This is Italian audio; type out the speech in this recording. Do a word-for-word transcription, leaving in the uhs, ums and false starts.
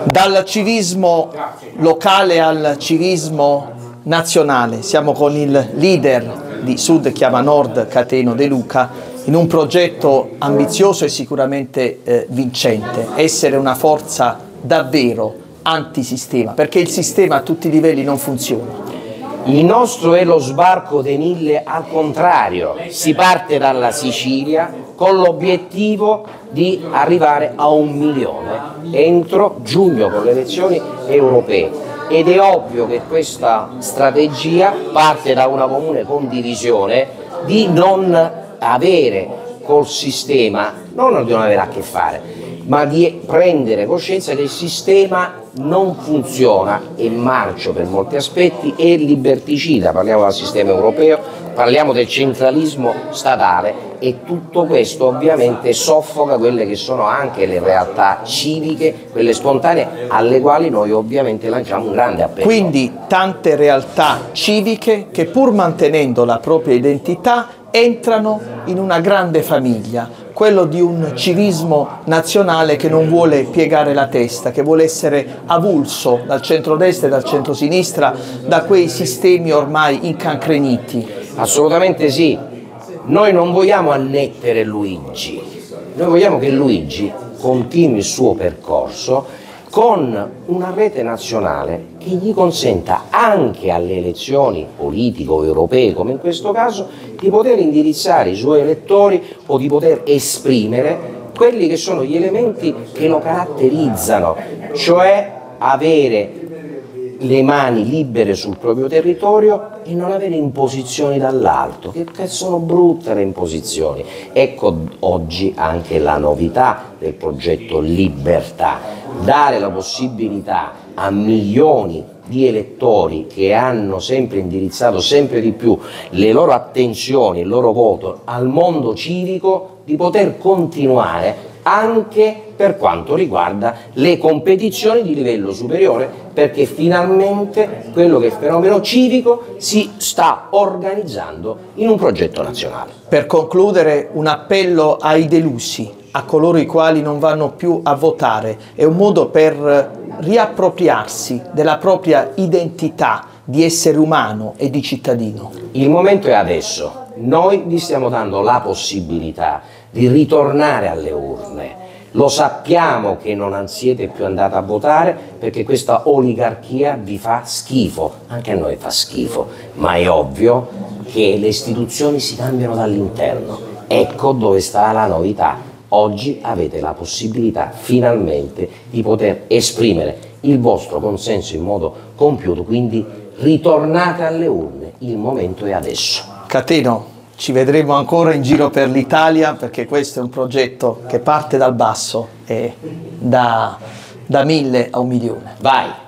Dal civismo locale al civismo nazionale, siamo con il leader di Sud Chiama Nord, Cateno De Luca, in un progetto ambizioso e sicuramente eh, vincente, essere una forza davvero antisistema, perché il sistema a tutti i livelli non funziona. Il nostro è lo sbarco dei mille al contrario, si parte dalla Sicilia con l'obiettivo di arrivare a un milione entro giugno con le elezioni europee ed è ovvio che questa strategia parte da una comune condivisione di non avere col sistema, non di non avere a che fare, ma di prendere coscienza che il sistema non funziona, è marcio per molti aspetti, è liberticida, parliamo del sistema europeo, parliamo del centralismo statale e tutto questo ovviamente soffoca quelle che sono anche le realtà civiche, quelle spontanee, alle quali noi ovviamente lanciamo un grande appello. Quindi tante realtà civiche che pur mantenendo la propria identità entrano in una grande famiglia, quello di un civismo nazionale che non vuole piegare la testa, che vuole essere avulso dal centrodestra e dal centrosinistra, da quei sistemi ormai incancreniti. Assolutamente sì, noi non vogliamo annettere Luigi, noi vogliamo che Luigi continui il suo percorso con una rete nazionale che gli consenta anche alle elezioni politiche o europee, come in questo caso, di poter indirizzare i suoi elettori o di poter esprimere quelli che sono gli elementi che lo caratterizzano, cioè avere le mani libere sul proprio territorio e non avere imposizioni dall'alto, che, che sono brutte le imposizioni. Ecco oggi anche la novità del progetto Libertà, dare la possibilità a milioni di elettori che hanno sempre indirizzato sempre di più le loro attenzioni, il loro voto al mondo civico, di poter continuare anche per quanto riguarda le competizioni di livello superiore, perché finalmente quello che è il fenomeno civico si sta organizzando in un progetto nazionale. Per concludere, un appello ai delusi, a coloro i quali non vanno più a votare, è un modo per riappropriarsi della propria identità di essere umano e di cittadino. Il momento è adesso, noi vi stiamo dando la possibilità di ritornare alle urne. Lo sappiamo che non siete più andati a votare perché questa oligarchia vi fa schifo, anche a noi fa schifo, ma è ovvio che le istituzioni si cambiano dall'interno. Ecco dove sta la novità. Oggi avete la possibilità finalmente di poter esprimere il vostro consenso in modo compiuto, quindi ritornate alle urne, il momento è adesso. Cateno, ci vedremo ancora in giro per l'Italia perché questo è un progetto che parte dal basso e da, da mille a un milione. Vai!